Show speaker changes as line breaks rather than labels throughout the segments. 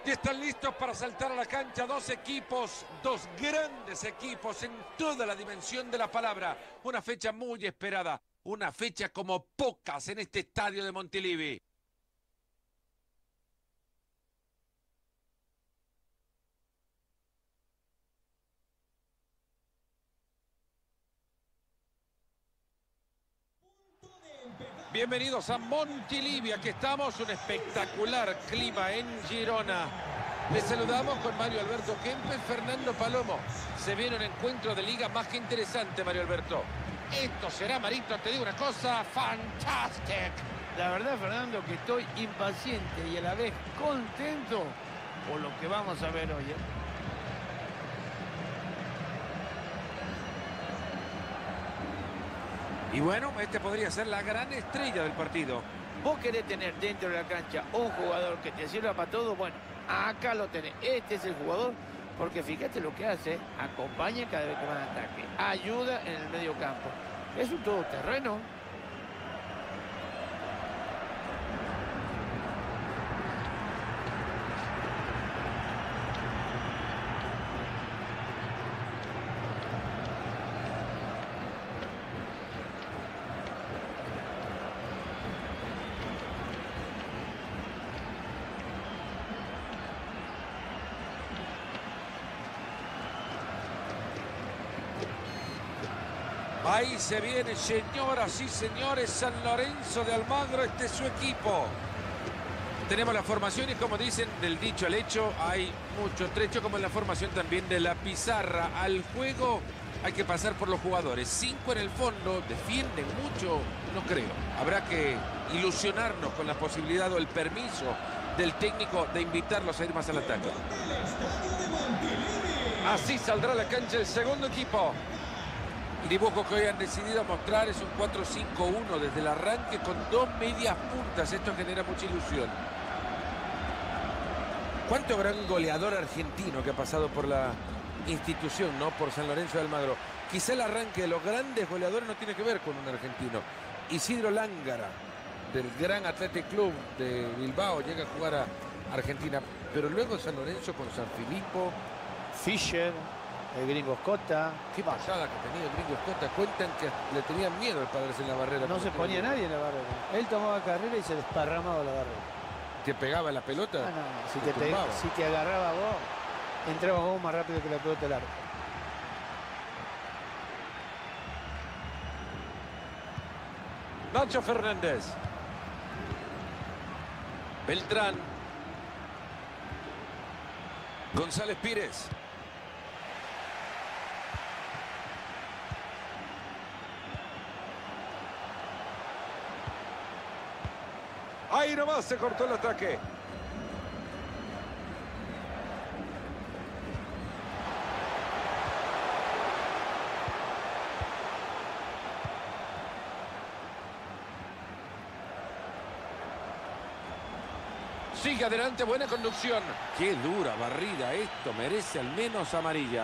Y están listos para saltar a la cancha dos equipos, dos grandes equipos en toda la dimensión de la palabra. Una fecha muy esperada, una fecha como pocas en este estadio de Montilivi. Bienvenidos a Montilivi, aquí estamos, un espectacular clima en Girona. Les saludamos con Mario Alberto Kempes, Fernando Palomo. Se viene un encuentro de liga más que interesante, Mario Alberto. Esto será, Marito, te digo una cosa, fantastic.
La verdad, Fernando, que estoy impaciente y a la vez contento por lo que vamos a ver hoy, ¿eh?
Y bueno, este podría ser la gran estrella del partido.
Vos querés tener dentro de la cancha un jugador que te sirva para todo, bueno, acá lo tenés. Este es el jugador, porque fíjate lo que hace, acompaña cada vez que va en ataque, ayuda en el medio campo. Es un todoterreno.
Ahí se viene, señoras y señores, San Lorenzo de Almagro, este es su equipo. Tenemos la formación y como dicen, del dicho al hecho, hay mucho trecho, como en la formación también de la pizarra. Al juego hay que pasar por los jugadores. 5 en el fondo, defienden mucho, no creo. Habrá que ilusionarnos con la posibilidad o el permiso del técnico de invitarlos a ir más al ataque. Así saldrá a la cancha el segundo equipo. El dibujo que hoy han decidido mostrar es un 4-5-1 desde el arranque con dos medias puntas. Esto genera mucha ilusión. ¿Cuánto gran goleador argentino que ha pasado por la institución, ¿no? Por San Lorenzo de Almagro. Quizá el arranque de los grandes goleadores no tiene que ver con un argentino. Isidro Lángara, del gran Athletic Club de Bilbao, llega a jugar a Argentina. Pero luego San Lorenzo con San Filipo.
Fischer, el Gringo Scotta.
Qué pasada que tenía el Gringo Scotta. Cuentan que le tenían miedo de pararse en la barrera.
No se ponía nadie en la barrera. Él tomaba carrera y se desparramaba la barrera.
¿Te pegaba la pelota?
Ah, no.
tumbaba.
Si te agarraba vos, entraba vos más rápido que la pelota al arco.
Nacho Fernández. Beltrán. González Pires. Ahí nomás se cortó el ataque. Sigue adelante, buena conducción. Qué dura barrida esto, merece al menos amarilla.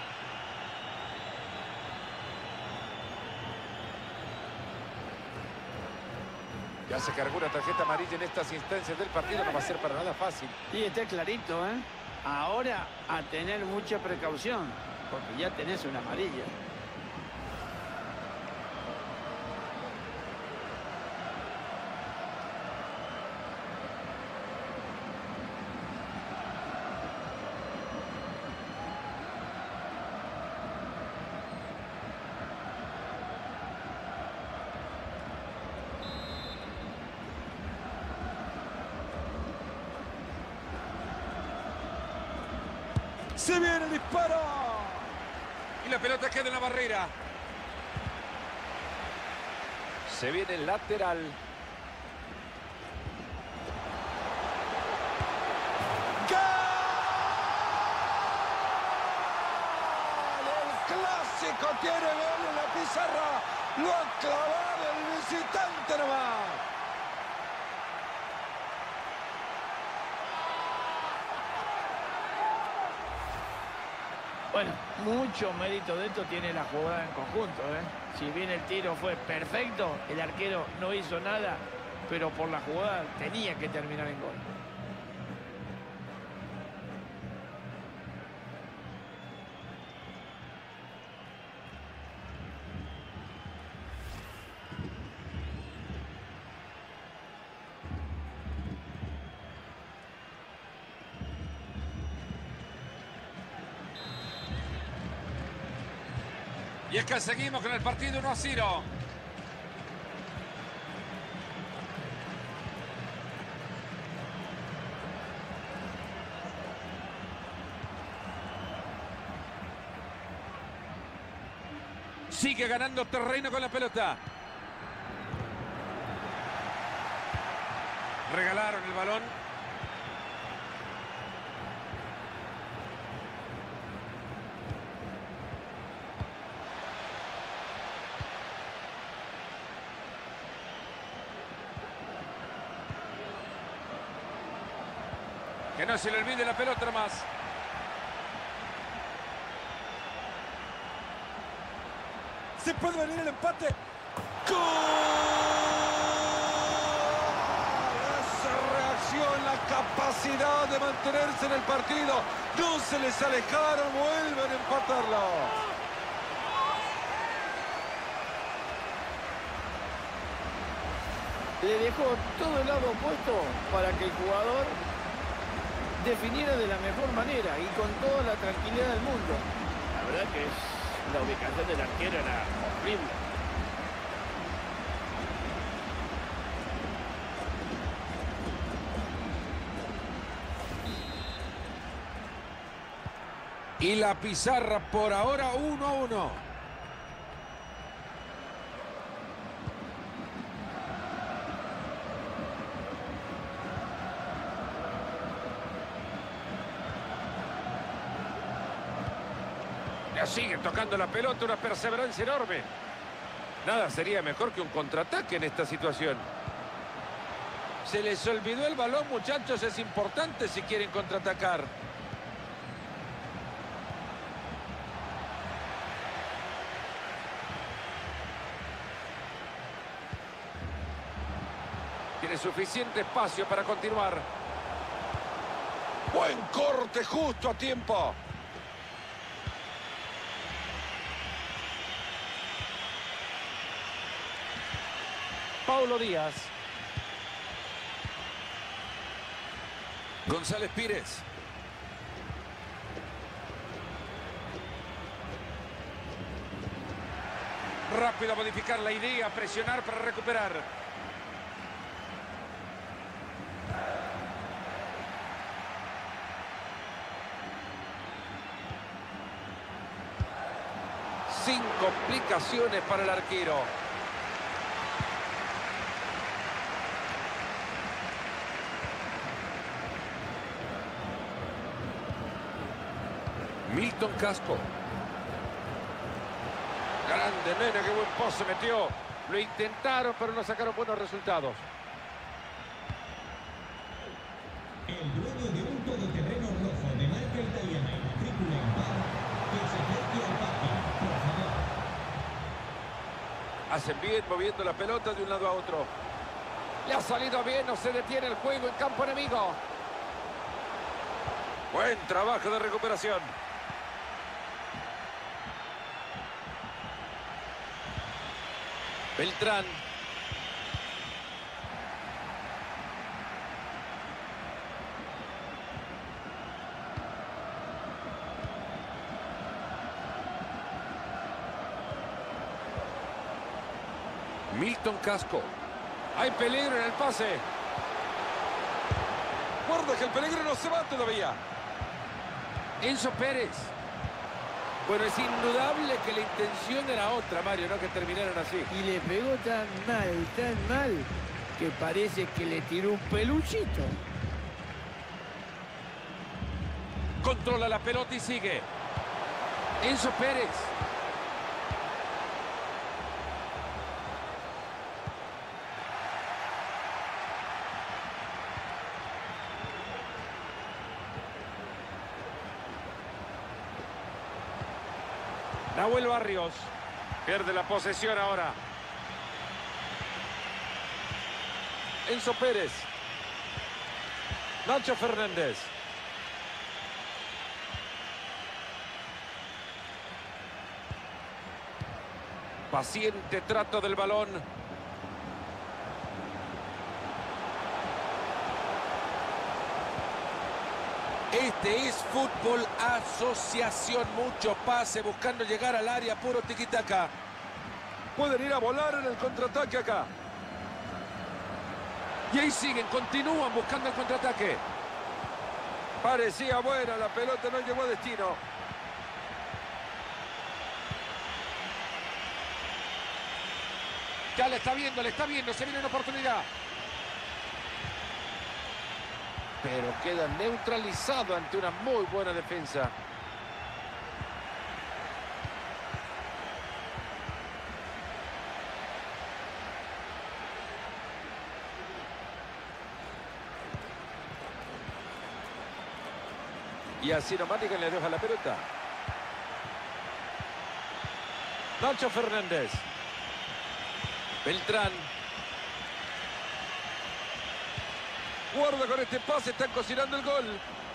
Ya se cargó una tarjeta amarilla en estas instancias del partido, no va a ser para nada fácil.
Y está clarito, ¿eh? Ahora a tener mucha precaución, porque ya tenés una amarilla.
Se viene el disparo. Y la pelota queda en la barrera. Se viene el lateral. ¡Gol! El clásico tiene gol en la pizarra. Lo ha clavado el visitante nomás.
Bueno, mucho mérito de esto tiene la jugada en conjunto, ¿eh? Si bien el tiro fue perfecto, el arquero no hizo nada, pero por la jugada tenía que terminar en gol.
Y acá seguimos con el partido 1-0. Sigue ganando terreno con la pelota. Regalaron el balón. Que no se le olvide la pelota más.
Se puede venir el empate. ¡Gol! Esa reacción, la capacidad de mantenerse en el partido. No se les alejaron, vuelven a empatarlo.
Le dejó todo el lado opuesto para que el jugador definiera de la mejor manera y con toda la tranquilidad del mundo. La verdad que la ubicación del arquero era horrible.
Y la pizarra por ahora 1-1. Ya sigue tocando la pelota, una perseverancia enorme. Nada sería mejor que un contraataque en esta situación. Se les olvidó el balón, muchachos, es importante si quieren contraatacar. Tiene suficiente espacio para continuar. Buen corte, justo a tiempo.
Paulo Díaz.
González Pires. Rápido a modificar la idea, presionar para recuperar. Sin complicaciones para el arquero. Milton Casco. Grande, nena, qué buen pase metió. Lo intentaron, pero no sacaron buenos resultados.
El dueño de un todoterreno rojo de marca italiana y matrícula impar, que se acerque al parking, por favor.
Hacen bien moviendo la pelota de un lado a otro. Le ha salido bien, no se detiene el juego en campo enemigo. Buen trabajo de recuperación. Beltrán. Milton Casco. Hay peligro en el pase.
Guarda que el peligro no se va todavía.
Enzo Pérez. Bueno, es indudable que la intención era otra, Mario, no que terminaron así.
Y le pegó tan mal, que parece que le tiró un peluchito.
Controla la pelota y sigue. Enzo Pérez. Nahuel Barrios. Pierde la posesión ahora. Enzo Pérez. Nacho Fernández. Paciente trato del balón. Este es fútbol asociación. Mucho pase buscando llegar al área, puro tiquitaca.
Pueden ir a volar en el contraataque acá.
Y ahí siguen, continúan buscando el contraataque.
Parecía buena, la pelota no llegó a destino.
Ya le está viendo, se viene una oportunidad.
Pero queda neutralizado ante una muy buena defensa. Y así nomás le deja la pelota. Nacho Fernández.
Beltrán.
Guarda con este pase, están cocinando el gol.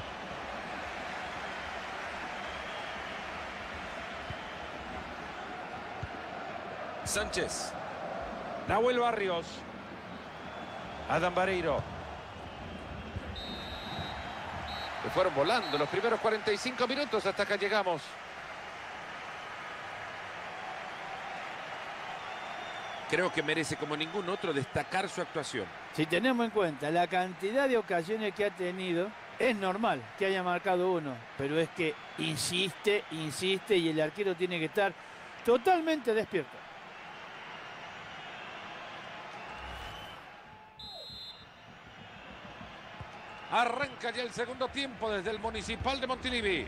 Sánchez.
Nahuel Barrios. Adam Vareiro. Se fueron volando los primeros 45 minutos hasta acá llegamos.
Creo que merece como ningún otro destacar su actuación.
Si tenemos en cuenta la cantidad de ocasiones que ha tenido, es normal que haya marcado uno, pero es que insiste y el arquero tiene que estar totalmente despierto.
Arranca ya el segundo tiempo desde el Municipal de Montilivi.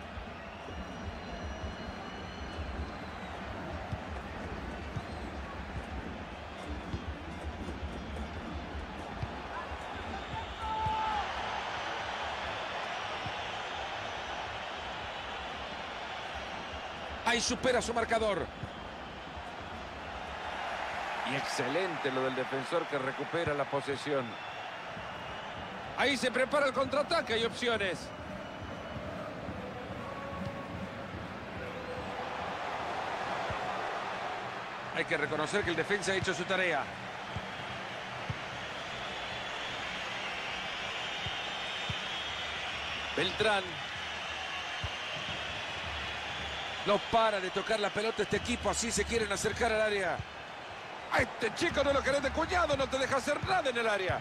Ahí supera su marcador.
Y excelente lo del defensor que recupera la posesión. Ahí se prepara el contraataque, hay opciones.
Hay que reconocer que el defensa ha hecho su tarea. Beltrán. No para de tocar la pelota este equipo, así se quieren acercar al área.
A este chico no lo querés de cuñado, no te deja hacer nada en el área.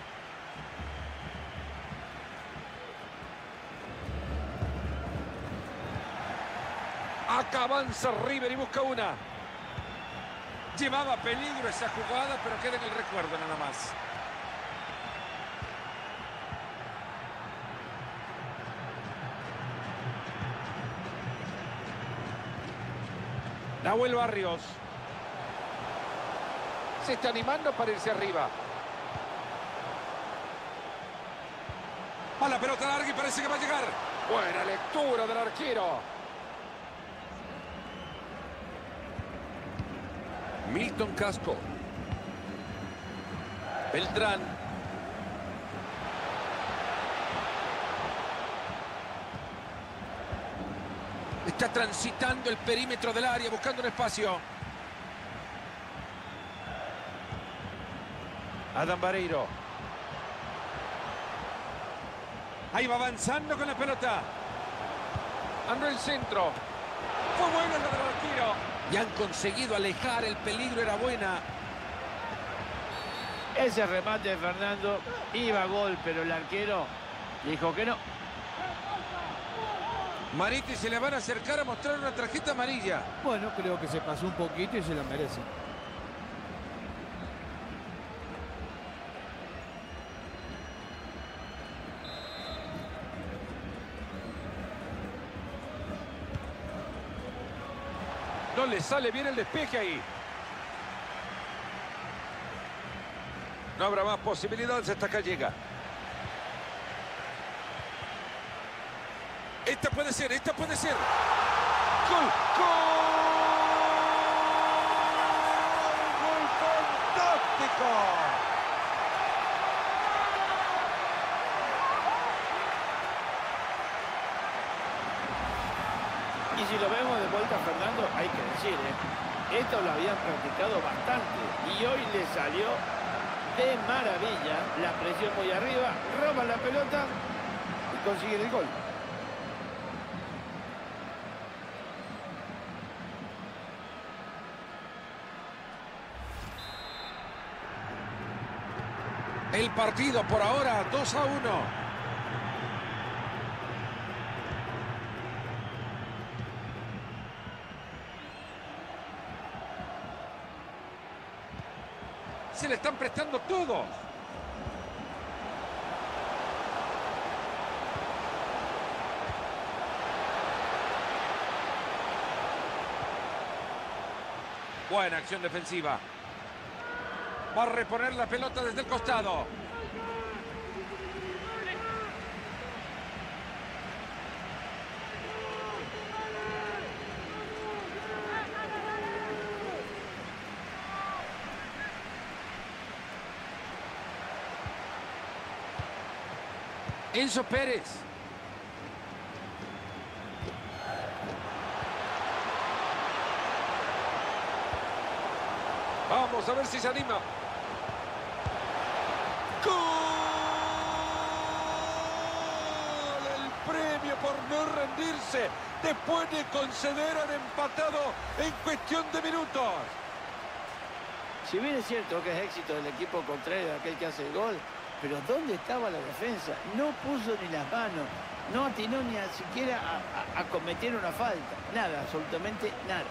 Acá avanza River y busca una.
Llevaba peligro esa jugada, pero queda en el recuerdo nada más.
Nahuel Barrios. Se está animando para irse arriba.
A la pelota larga y parece que va a llegar.
Buena lectura del arquero.
Milton Casco. Beltrán. Está transitando el perímetro del área, buscando un espacio.
Adam Vareiro.
Ahí va avanzando con la pelota.
Andó el centro. Fue bueno lo del arquero.
Y han conseguido alejar, el peligro era buena.
Ese remate de Fernando iba a gol, pero el arquero dijo que no.
Mariti se le van a acercar a mostrar una tarjeta amarilla.
Bueno, creo que se pasó un poquito y se lo merece.
No le sale bien el despeje ahí. No habrá más posibilidades hasta acá llega.
Esta puede ser, esta puede ser.
¡Gol! ¡Gol! ¡Gol fantástico!
Y si lo vemos de vuelta, Fernando, hay que decir, esto lo habían practicado bastante y hoy le salió de maravilla. La presión muy arriba, roban la pelota y consiguen el gol.
El partido por ahora 2-1. Se le están prestando todos. Buena acción defensiva. Va a reponer la pelota desde el costado. Enzo Pérez.
Vamos a ver si se anima. ¡Gol! El premio por no rendirse después de conceder al empatado en cuestión de minutos.
Si bien es cierto que es éxito del equipo contrario de aquel que hace el gol, pero ¿dónde estaba la defensa? No puso ni las manos, no atinó ni siquiera a cometer una falta. Nada, absolutamente nada.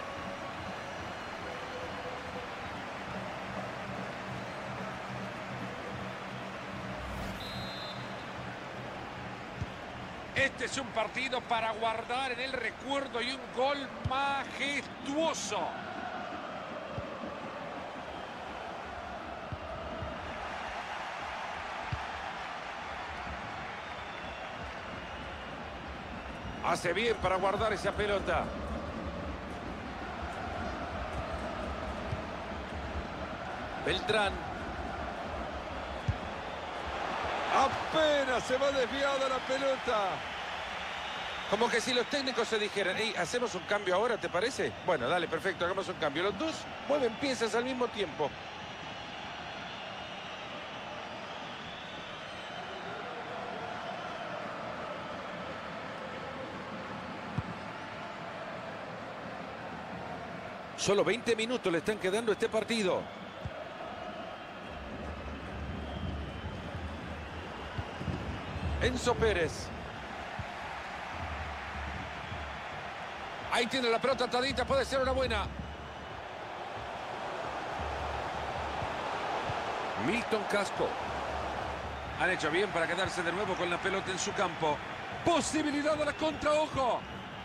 Este es un partido para guardar en el recuerdo y un gol majestuoso. Hace bien para guardar esa pelota. Beltrán.
Apenas se va desviada la pelota.
Como que si los técnicos se dijeran, hey, ¿hacemos un cambio ahora, te parece? Bueno, dale, perfecto, hagamos un cambio. Los dos mueven piezas al mismo tiempo. Solo 20 minutos le están quedando a este partido. Enzo Pérez. Ahí tiene la pelota atadita, puede ser una buena. Milton Casco. Han hecho bien para quedarse de nuevo con la pelota en su campo. Posibilidad de la contra, ojo.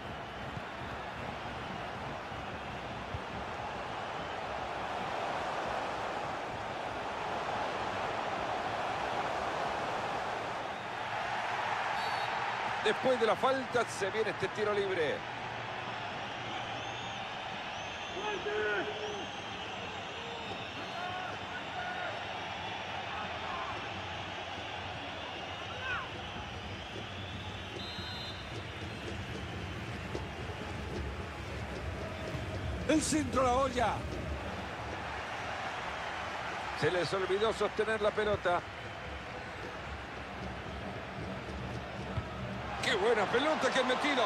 Después de la falta se viene este tiro libre.
El centro a la olla.
Se les olvidó sostener la pelota.
¡Qué buena pelota que han metido!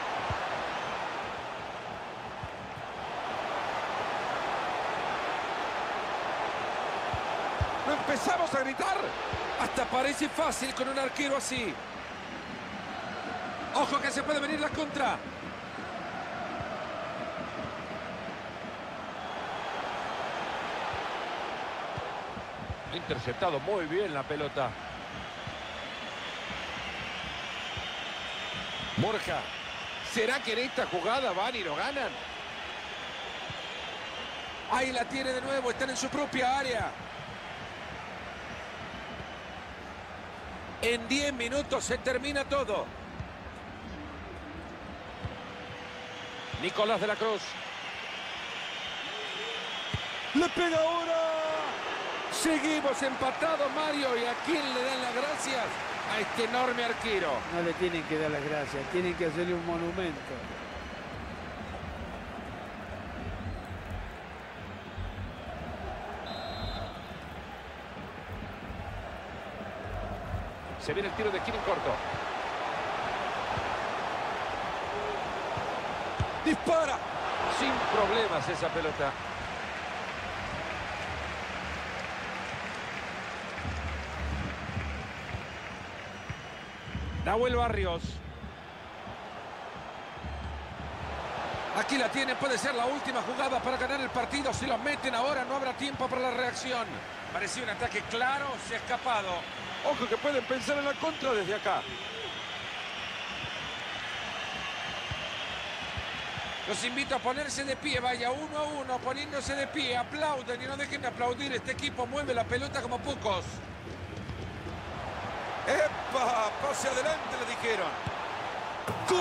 ¡No empezamos a gritar!
Hasta parece fácil con un arquero así. Ojo que se puede venir la contra. Ha interceptado muy bien la pelota. Borja. ¿Será que en esta jugada van y lo ganan? Ahí la tiene de nuevo. Están en su propia área. En 10 minutos se termina todo. Nicolás de la Cruz.
¡Le pega ahora!
Seguimos empatados, Mario. ¿Y a quién le dan las gracias? A este enorme arquero.
No le tienen que dar las gracias, tienen que hacerle un monumento.
Se viene el tiro de esquina en corto.
¡Dispara!
Sin problemas esa pelota. Nahuel Barrios. Aquí la tiene, puede ser la última jugada para ganar el partido. Si los meten ahora no habrá tiempo para la reacción. Parecía un ataque claro, se ha escapado.
Ojo que pueden pensar en la contra desde acá.
Los invito a ponerse de pie, vaya 1-1, poniéndose de pie, aplauden y no dejen de aplaudir. Este equipo mueve la pelota como pocos.
¡Epa! Pase adelante, le dijeron. ¡Gol!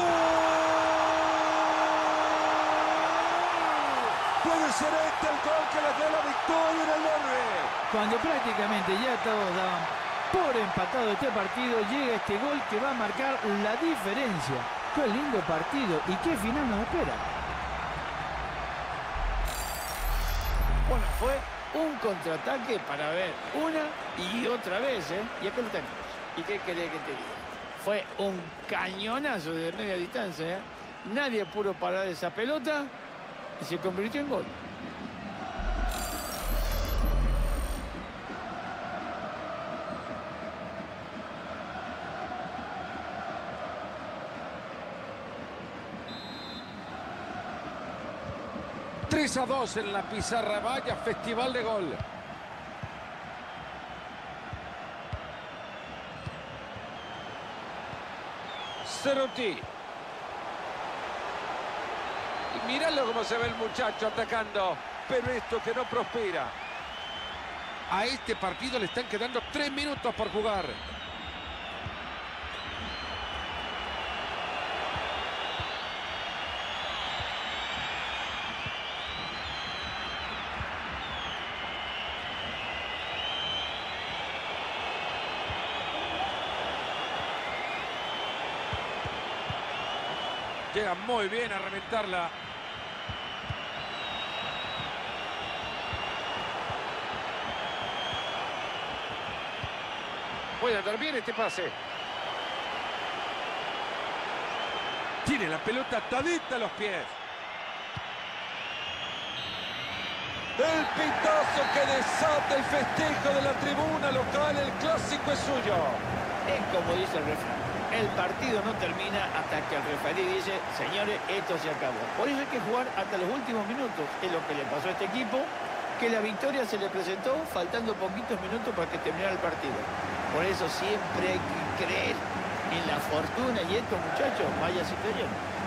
Puede ser este el gol que les dé la victoria en el derbi.
Cuando prácticamente ya todos daban por empatado este partido, llega este gol que va a marcar la diferencia. ¡Qué lindo partido! ¿Y qué final nos espera?
Bueno, fue un contraataque para ver una y otra vez, ¿eh? Y acá lo tenemos. ¿Y qué querés que te diga? Fue un cañonazo de media distancia, ¿eh? Nadie pudo parar esa pelota y se convirtió en gol.
...3-2 en la pizarra, vaya festival de gol.
Ceruti.
Y míralo cómo se ve el muchacho atacando.
Pero esto que no prospera.
A este partido le están quedando 3 minutos por jugar. Llega muy bien a reventarla.
Puede andar bien este pase.
Tiene la pelota atadita a los pies.
El pitazo que desata el festejo de la tribuna local. El clásico es suyo.
Es como dice el refrán. El partido no termina hasta que el referee dice, señores, esto se acabó. Por eso hay que jugar hasta los últimos minutos. Es lo que le pasó a este equipo, que la victoria se le presentó faltando poquitos minutos para que terminara el partido. Por eso siempre hay que creer en la fortuna y estos muchachos, vaya si creyeron.